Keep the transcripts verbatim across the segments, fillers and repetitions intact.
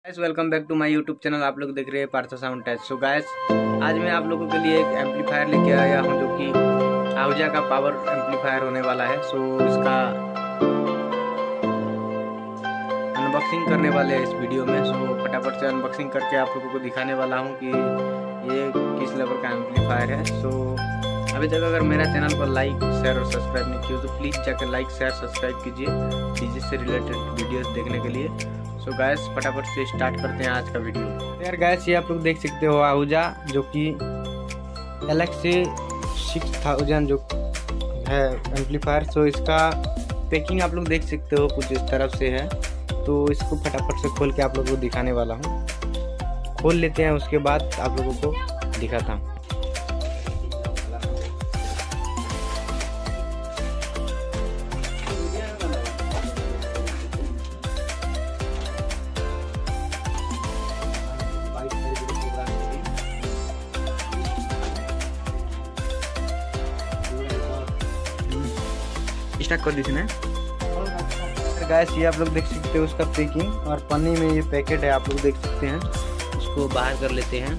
Guys welcome back to my YouTube channel. आप लोग देख रहे हैं Parth sound test. So guys आज मैं आप लोगों के लिए एक एम्पलीफायर लेके आया हूं जो कि आहूजा का पावर एम्पलीफायर होने वाला है। सो इसका अनबॉक्सिंग करने वाले हैं इस वीडियो में। सो फटाफट से अनबॉक्सिंग करके आप लोगों को दिखाने वाला हूं कि ये किस लेवल का एम्पलीफायर है। सो अभी तक अगर मेरा चैनल को लाइक शेयर और सब्सक्राइब नहीं किया तो प्लीज़ जाकर लाइक शेयर सब्सक्राइब कीजिए डीजे से रिलेटेड वीडियोस देखने के लिए। सो so गैस फटाफट से स्टार्ट करते हैं आज का वीडियो। यार गैस ये आप लोग देख सकते हो आहूजा जो कि एल एक्स से सिक्स थाउजेंड जो है एम्पलीफायर। सो इसका पैकिंग आप लोग देख सकते हो कुछ इस तरफ से है। तो इसको फटाफट से खोल के आप लोगों को दिखाने वाला हूँ। खोल लेते हैं, उसके बाद आप लोगों को दिखाता हूँ। स्टार्ट कर दीजिए ना गैस। ये आप लोग देख सकते हो उसका पैकिंग और पन्नी में ये पैकेट है, आप लोग देख सकते हैं। उसको बाहर कर लेते हैं।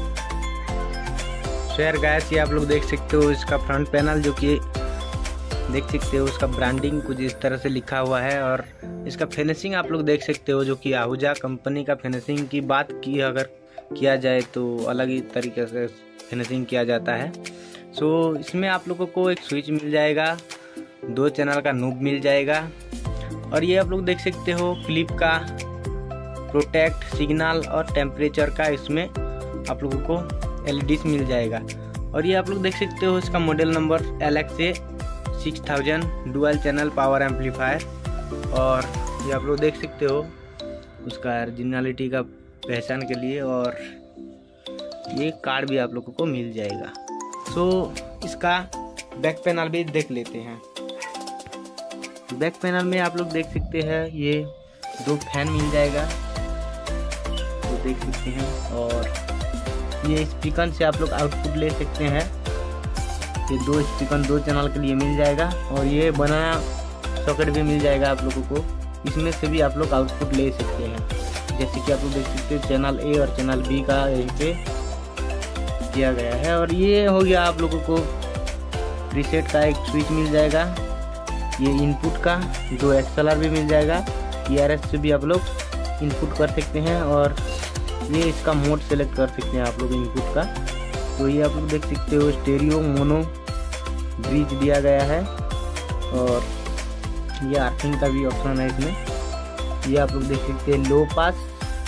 सो यार गैस ये आप लोग देख सकते हो इसका फ्रंट पैनल जो कि देख सकते हो उसका ब्रांडिंग कुछ इस तरह से लिखा हुआ है। और इसका फिनिशिंग आप लोग देख सकते हो जो कि आहूजा कंपनी का फिनिशिंग की बात की अगर किया जाए तो अलग ही तरीके से फिनिशिंग किया जाता है। सो इसमें आप लोगों को एक स्विच मिल जाएगा, दो चैनल का नूब मिल जाएगा और ये आप लोग देख सकते हो क्लिप का प्रोटेक्ट सिग्नल और टेम्परेचर का इसमें आप लोगों को एलईडीज मिल जाएगा। और ये आप लोग देख सकते हो इसका model number L X A six thousand dual channel power amplifier. और ये आप लोग देख सकते हो उसका ओरिजिनलिटी का पहचान के लिए और ये कार्ड भी आप लोगों को मिल जाएगा। सो इसका बैक पैनल भी देख लेते हैं। बैक पैनल में आप लोग देख सकते हैं ये दो फैन मिल जाएगा, तो देख सकते हैं। और ये स्पीकर से आप लोग आउटपुट ले सकते हैं। ये दो स्पीकर दो चैनल के लिए मिल जाएगा और ये बनाना सॉकेट भी मिल जाएगा आप लोगों को। इसमें से भी आप लोग आउटपुट ले सकते हैं। जैसे कि आप लोग देख सकते हैं चैनल ए और चैनल बी का यहीं पे किया गया है। और ये हो गया आप लोगों को प्रीसेट का एक स्विच मिल जाएगा, ये इनपुट का दो एक्सएलआर भी मिल जाएगा। ई आर एस से भी आप लोग इनपुट कर सकते हैं और ये इसका मोड सेलेक्ट कर सकते हैं आप लोग इनपुट का। तो ये आप लोग देख सकते हो स्टेरियो मोनो ब्रिज दिया गया है और ये आर्थिंग का भी ऑप्शन है इसमें। ये आप लोग देख सकते हैं लो पास,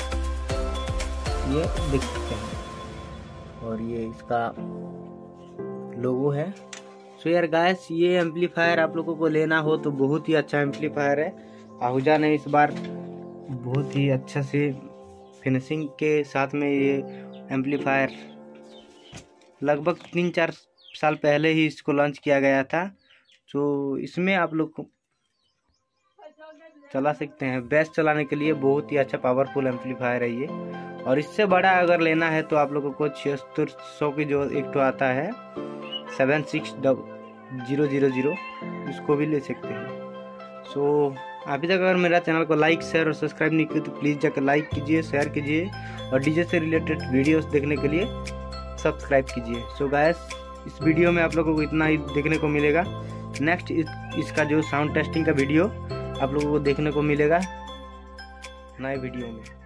ये देख सकते हैं। और ये इसका लोगो है। सो यार गाइस ये एम्पलीफायर आप लोगों को लेना हो तो बहुत ही अच्छा एम्पलीफायर है। आहूजा ने इस बार बहुत ही अच्छा से फिनिशिंग के साथ में ये एम्पलीफायर लगभग तीन चार साल पहले ही इसको लॉन्च किया गया था। तो इसमें आप लोग चला सकते हैं। बेस चलाने के लिए बहुत ही अच्छा पावरफुल एम्पलीफायर है ये। और इससे बड़ा अगर लेना है तो आप लोगों को छिहत्तर सौ की जो एक तो आता है seven six zero zero zero उसको भी ले सकते हैं। सो so, अभी तक अगर मेरा चैनल को लाइक शेयर और सब्सक्राइब नहीं किया तो प्लीज़ जाकर लाइक कीजिए, शेयर कीजिए और डीजे से रिलेटेड वीडियोस देखने के लिए सब्सक्राइब कीजिए। सो so, गाइस इस वीडियो में आप लोगों को इतना ही देखने को मिलेगा। नेक्स्ट इस, इसका जो साउंड टेस्टिंग का वीडियो आप लोगों को देखने को मिलेगा नए वीडियो में।